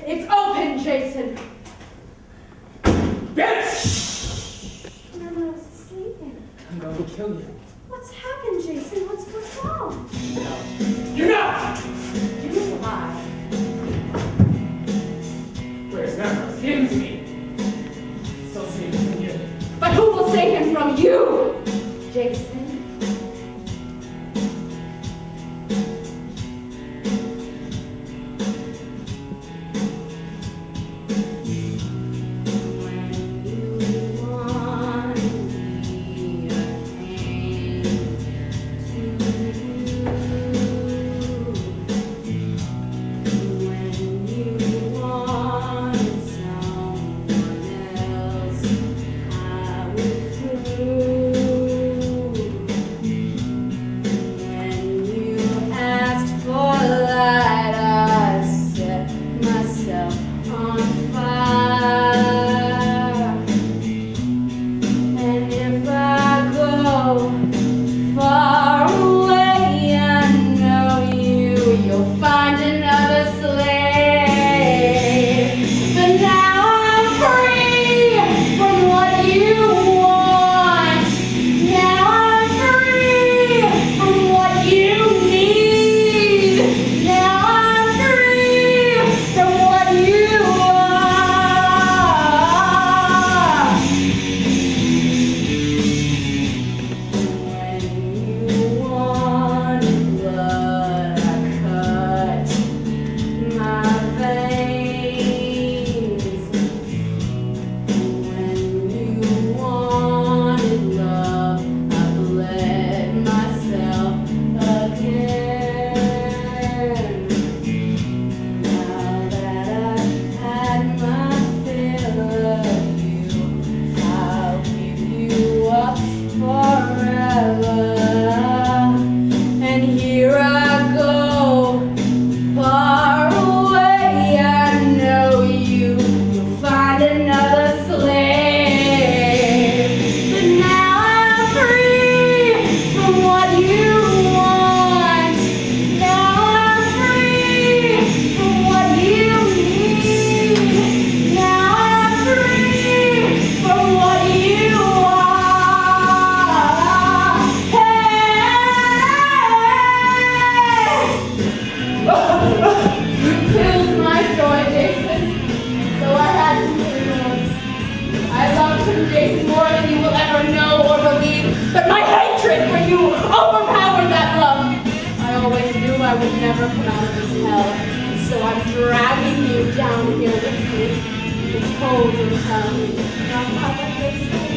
It's open, Jason. Bitch! Remember, I was sleeping. I'm going to kill you. What's happened, Jason? What's wrong? You know! You lie. Where's Memphis? Give him to me. Still save him from you. But who will save him from you, Jason? I would never come out of this hell, so I'm dragging you down here with me. It's cold and hell. Not like they say.